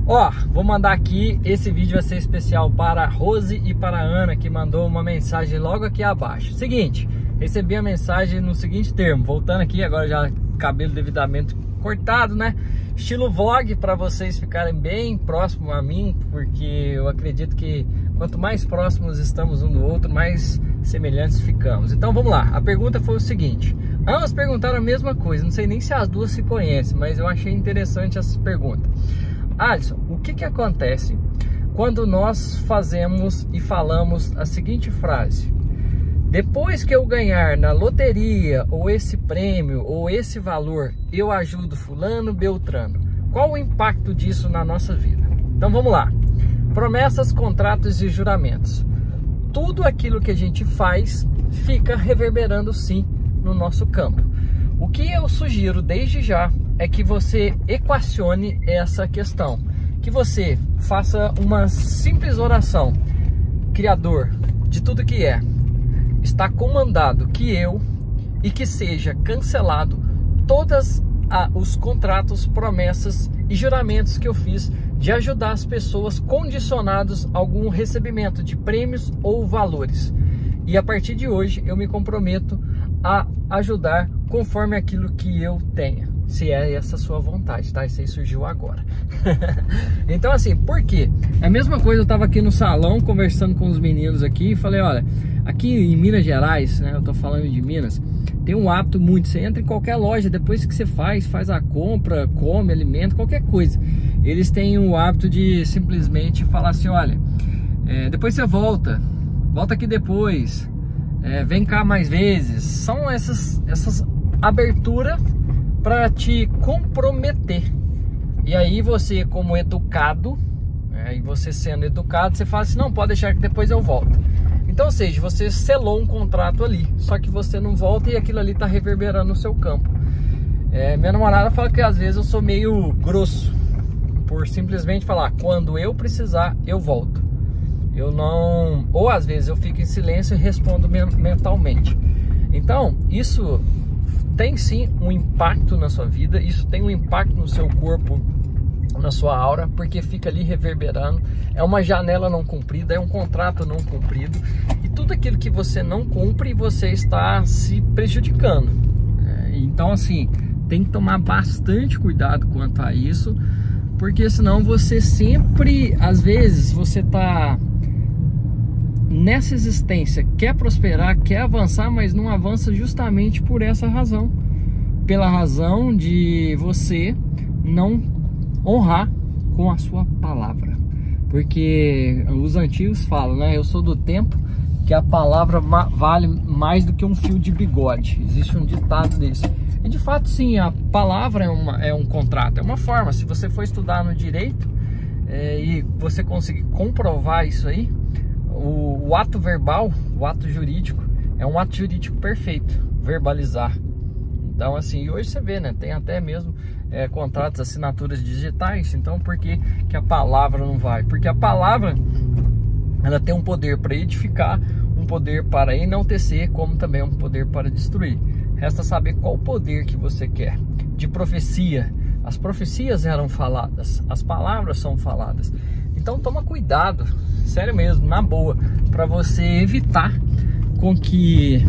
Ó, vou mandar aqui, esse vídeo vai ser especial para a Rose e para a Ana, que mandou uma mensagem logo aqui abaixo. Seguinte, recebi a mensagem no seguinte termo, voltando aqui, agora já cabelo devidamente cortado, né? Estilo vlog, para vocês ficarem bem próximo a mim, porque eu acredito que quanto mais próximos estamos um do outro, mais semelhantes ficamos. Então vamos lá, a pergunta foi o seguinte, ambas perguntaram a mesma coisa, não sei nem se as duas se conhecem, mas eu achei interessante essa pergunta. Alisson, o que acontece quando nós fazemos e falamos a seguinte frase: depois que eu ganhar na loteria, ou esse prêmio, ou esse valor, eu ajudo fulano, beltrano? Qual o impacto disso na nossa vida? Então vamos lá. Promessas, contratos e juramentos. Tudo aquilo que a gente faz fica reverberando sim no nosso campo. O que eu sugiro desde já é que você equacione essa questão, que você faça uma simples oração: Criador de tudo que é, está comandado que eu e que seja cancelado todos os contratos, promessas e juramentos que eu fiz de ajudar as pessoas condicionados a algum recebimento de prêmios ou valores. E a partir de hoje eu me comprometo a ajudar conforme aquilo que eu tenha, se é essa sua vontade, tá? Isso aí surgiu agora. Então assim, por quê? É a mesma coisa, eu tava aqui no salão conversando com os meninos aqui e falei, olha, aqui em Minas Gerais, né, eu tô falando de Minas, tem um hábito muito, você entra em qualquer loja, depois que você faz a compra, come, alimenta, qualquer coisa, eles têm o hábito de simplesmente falar assim, olha, depois você volta aqui depois, vem cá mais vezes. São essas aberturas para te comprometer. E aí você, como educado, e você sendo educado, você fala assim, não, pode deixar que depois eu volto. Então, ou seja, você selou um contrato ali, só que você não volta e aquilo ali está reverberando no seu campo. Minha namorada fala que às vezes eu sou meio grosso, por simplesmente falar, quando eu precisar, eu volto. Eu não... Ou às vezes eu fico em silêncio e respondo mentalmente. Então, isso tem sim um impacto na sua vida, isso tem um impacto no seu corpo, na sua aura, porque fica ali reverberando. É uma janela não cumprida, é um contrato não cumprido, e tudo aquilo que você não cumpre, você está se prejudicando. Então assim, tem que tomar bastante cuidado quanto a isso, porque senão você sempre, às vezes, você está nessa existência, quer prosperar, quer avançar, mas não avança justamente por essa razão, pela razão de você não honrar com a sua palavra. Porque os antigos falam, né? Eu sou do tempo que a palavra vale mais do que um fio de bigode. Existe um ditado desse. E de fato sim, a palavra é um contrato, é uma forma. Se você for estudar no direito e você conseguir comprovar isso aí, o ato verbal, o ato jurídico, é um ato jurídico perfeito, verbalizar. Então assim, hoje você vê, né, tem até mesmo contratos, assinaturas digitais. Então por que a palavra não vai? Porque a palavra, ela tem um poder para edificar, um poder para enaltecer, como também um poder para destruir. Resta saber qual poder que você quer. De profecia, as profecias eram faladas, as palavras são faladas. Então toma cuidado, sério mesmo, na boa, para você evitar com que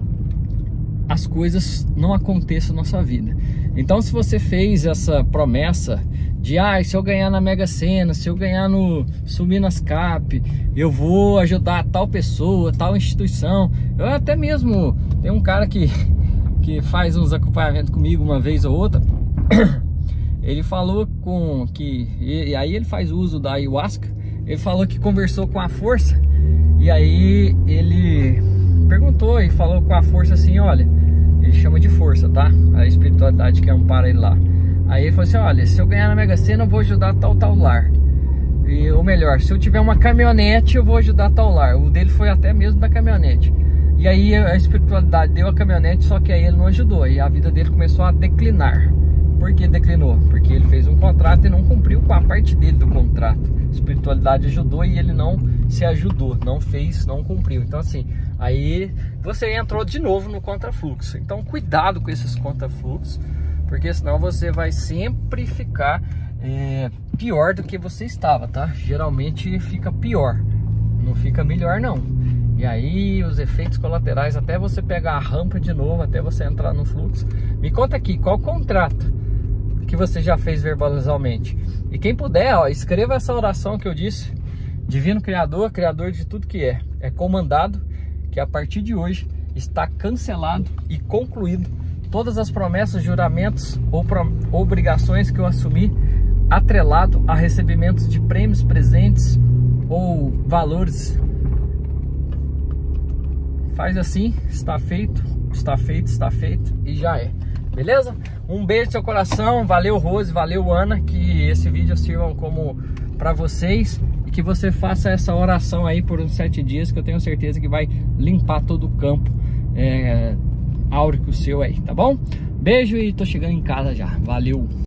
as coisas não aconteçam na sua vida. Então se você fez essa promessa de se eu ganhar na Mega Sena, se eu ganhar no Subinas Cap, eu vou ajudar tal pessoa, tal instituição. Eu até mesmo, tem um cara que faz uns acompanhamentos comigo uma vez ou outra. Ele falou e aí ele faz uso da ayahuasca. Ele falou que conversou com a força, e aí ele perguntou e falou com a força assim, olha, ele chama de força, tá? A espiritualidade que ampara ele lá. Aí ele falou assim, olha, se eu ganhar na Mega Sena eu vou ajudar tal lar. Ou melhor, se eu tiver uma caminhonete eu vou ajudar tal lar. O dele foi até mesmo da caminhonete. E aí a espiritualidade deu a caminhonete, só que aí ele não ajudou. E a vida dele começou a declinar. Por que declinou? Porque ele fez um contrato e não cumpriu com a parte dele do contrato. A espiritualidade ajudou e ele não se ajudou, não fez, não cumpriu. Então assim, aí você entrou de novo no contrafluxo. Então cuidado com esses contrafluxos, porque senão você vai sempre ficar pior do que você estava, tá? Geralmente fica pior, não fica melhor não. E aí os efeitos colaterais, até você pegar a rampa de novo, até você entrar no fluxo. Me conta aqui, qual contrato que você já fez verbalmente? E quem puder, ó, escreva essa oração que eu disse: Divino Criador, Criador de tudo que é comandado, que a partir de hoje está cancelado e concluído todas as promessas, juramentos ou obrigações que eu assumi atrelado a recebimentos de prêmios, presentes ou valores. Faz assim, está feito, está feito, está feito e já é. Beleza? Um beijo no seu coração, valeu Rose, valeu Ana, que esse vídeo sirva como para vocês e que você faça essa oração aí por uns 7 dias, que eu tenho certeza que vai limpar todo o campo áurico seu aí, tá bom? Beijo e tô chegando em casa já, valeu!